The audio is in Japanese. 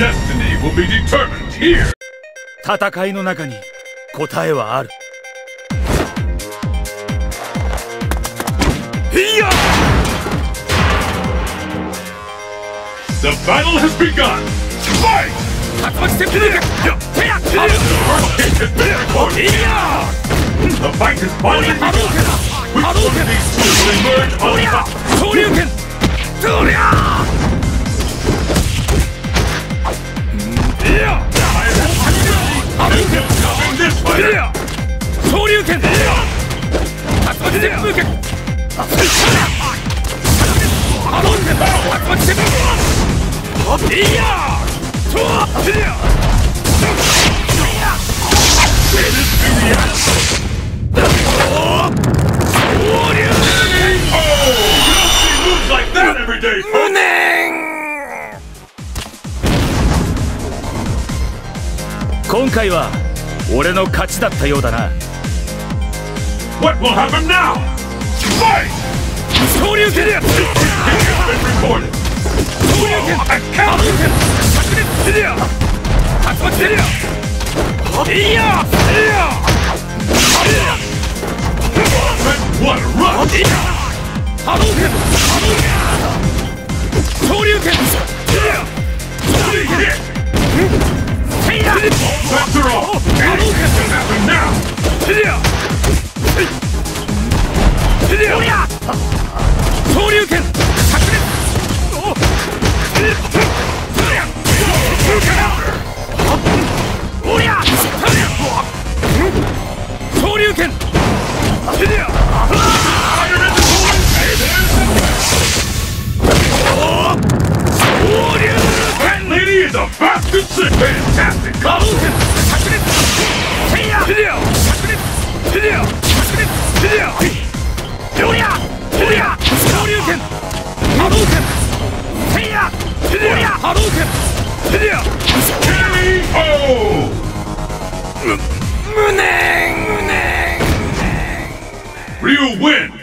destiny will be determined here. 戦いの中に答えはある。いや The battle has begun. Fight! 竜巻旋風剣。手や The first hit has been recorded. The fight is finally begun. Which one of these two will emerge on top? 昇竜拳。そりゃいや Coming this fighter. 昇竜拳。竜巻旋風剣。竜巻旋風剣。いやとわいや 今回は俺の勝ちだったようだな。 What will happen now? Fight! 昇竜拳。 Has been recorded. 昇竜拳。竜巻旋風。いや What a run! 波動拳。昇竜拳。 That's her off! Anything can happen now! 昇竜拳。昇竜拳。 That lady is a bastard sick! Fantastic! 昇竜拳。 Ryu wins!